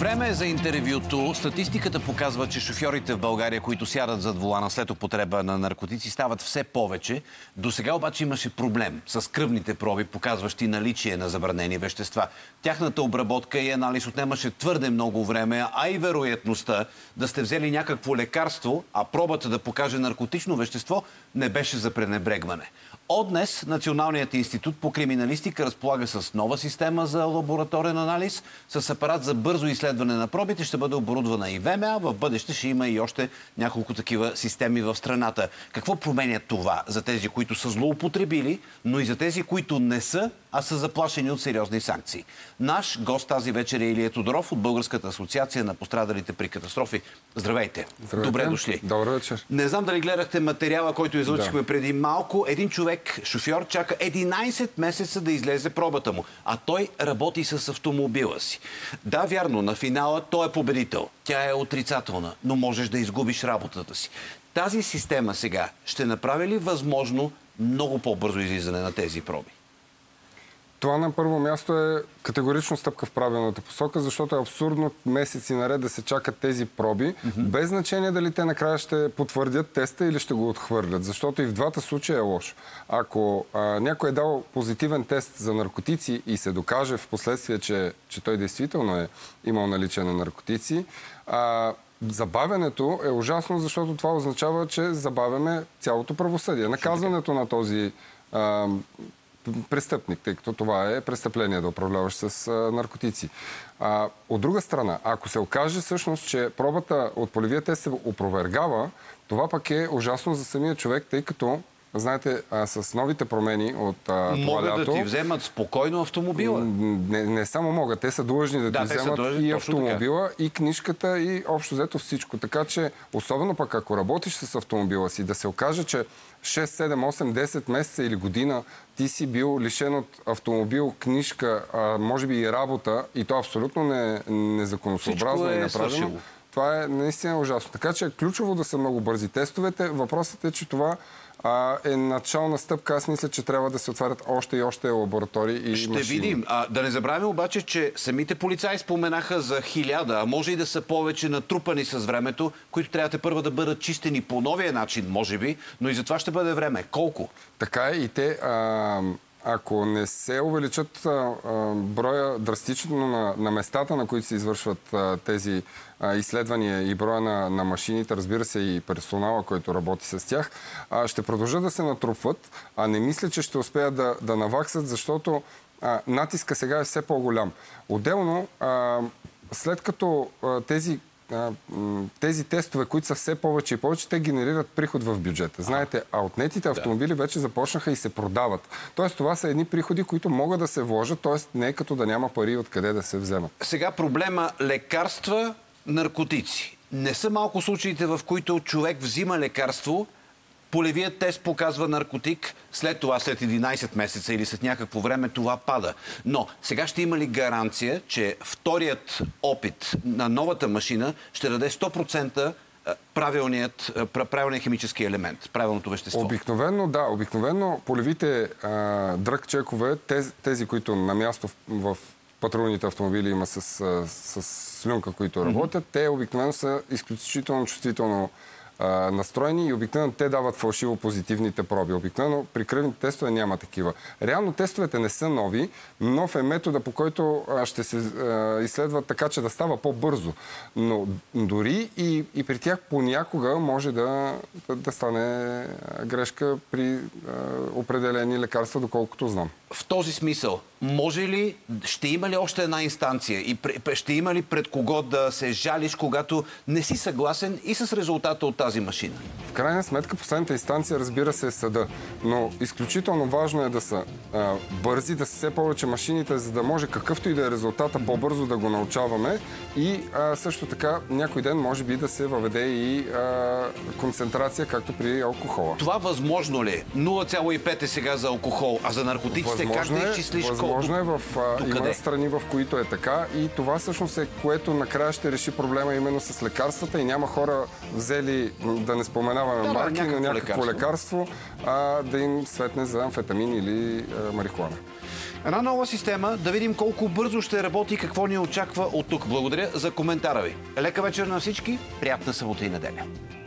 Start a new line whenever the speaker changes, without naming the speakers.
Време е за интервюто. Статистиката показва, че шофьорите в България, които сядат зад волана след употреба на наркотици, стават все повече. До сега обаче имаше проблем с кръвните проби, показващи наличие на забранени вещества. Тяхната обработка и анализ отнемаше твърде много време, а и вероятността да сте взели някакво лекарство, а пробата да покаже наркотично вещество, не беше за пренебрегване. От днес Националният институт по криминалистика разполага с нова система за лабораторен анализ, с апарат за бързо изследване на пробите, ще бъде оборудвана и ВМА. В бъдеще ще има и още няколко такива системи в страната. Какво променя това за тези, които са злоупотребили, но и за тези, които не са, а са заплашени от сериозни санкции? Наш гост тази вечер е Илия Тодоров от Българската асоциация на пострадалите при катастрофи. Здравейте!
Здравейте.
Добре дошли!
Добър вечер!
Не знам дали гледахте материала, който излъчихме преди малко. Един човек, шофьор, чака 11 месеца да излезе пробата му, а той работи с автомобила си. Да, вярно, на финала той е победител. Тя е отрицателна, но можеш да изгубиш работата си. Тази система сега ще направи ли възможно много по-бързо излизане на тези проби?
Това на първо място е категорично стъпка в правилната посока, защото е абсурдно месеци наред да се чакат тези проби, без значение дали те накрая ще потвърдят теста или ще го отхвърлят, защото и в двата случая е лошо. Ако някой е дал позитивен тест за наркотици и се докаже в последствие, че той действително е имал наличие на наркотици, забавянето е ужасно, защото това означава, че забавяме цялото правосъдие. Наказването на този престъпник, тъй като това е престъпление да управляваш с наркотици. От друга страна, ако се окаже всъщност, че пробата от полевия тест се опровергава, това пък е ужасно за самия човек, тъй като, знаете, с новите промени от това
могат
лято...
да ти вземат спокойно автомобила.
Не само могат, те са длъжни да ти вземат и автомобила, и книжката, и общо взето всичко. Така че, особено пък ако работиш с автомобила си, да се окаже, че 6, 7, 8, 10 месеца или година ти си бил лишен от автомобил, книжка, може би и работа, и то абсолютно незаконосъобразно и неправилно. Това е наистина ужасно. Така че е ключово да са много бързи тестовете. Въпросът е, че това е начална стъпка. Аз мисля, че трябва да се отварят още и още лаборатории и машини.
Ще видим. Да не забравяме обаче, че самите полицаи споменаха за 1000, а може и да са повече натрупани с времето, които трябва първо да бъдат чистени по новия начин, може би, но и за това ще бъде време. Колко?
Така е и те... Ако не се увеличат броя драстично на местата, на които се извършват тези изследвания и броя на машините, разбира се и персонала, който работи с тях, ще продължат да се натрупват, а не мисля, че ще успеят да наваксат, защото натиска сега е все по-голям. Отделно, след като тези тестове, които са все повече и повече, те генерират приход в бюджета. Знаете, а отнетите автомобили вече започнаха и се продават. Тоест, това са едни приходи, които могат да се вложат, т.е. не е като да няма пари откъде да се вземат. Сега
проблема лекарства, наркотици. Не са малко случаите, в които човек взима лекарство, полевият тест показва наркотик, след това, след 11 месеца или след някакво време, това пада. Но сега ще има ли гаранция, че вторият опит на новата машина ще даде 100% правилният химически елемент, правилното вещество?
Обикновено, да. Обикновено полевите дръг чекове, тези, които на място в патрулните автомобили има с слюнка, които работят, те обикновено са изключително чувствително настроени и обикновено те дават фалшиво позитивните проби. Обикновено при кръвните тестове няма такива. Реално тестовете не са нови. Нов е метода, по който ще се изследват така, че да става по-бързо. Но дори и при тях понякога може да стане грешка при определени лекарства, доколкото знам.
В този смисъл, може ли, ще има ли още една инстанция и ще има ли пред кого да се жалиш, когато не си съгласен и с резултата от тази машина?
В крайна сметка, последната инстанция, разбира се, е съда. Но изключително важно е да са бързи, да са все повече машините, за да може какъвто и да е резултата по-бързо да го научаваме и също така някой ден може би да се въведе и концентрация, както при алкохола.
Това възможно ли? 0,5 е сега за алкохол, а за наркотиците как да изчислиш колко?
Възможно е. Има страни, в които е така и това всъщност е, което накрая ще реши проблема именно с лекарствата и няма хора взели, да не споменаваме марки, но някакво лекарство, да им светне за амфетамин или марихуана.
Една нова система, да видим колко бързо ще работи и какво ни очаква от тук. Благодаря за коментара ви. Лека вечер на всички, приятна събота и неделя.